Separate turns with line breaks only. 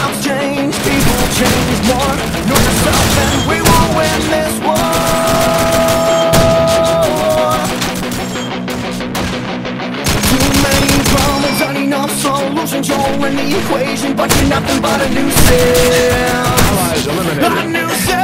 Times change, people change more. Know yourself and we will win this war. Too many problems, not enough solutions. You're in the equation, but you're nothing but a nuisance.
Allies eliminated.
A nuisance.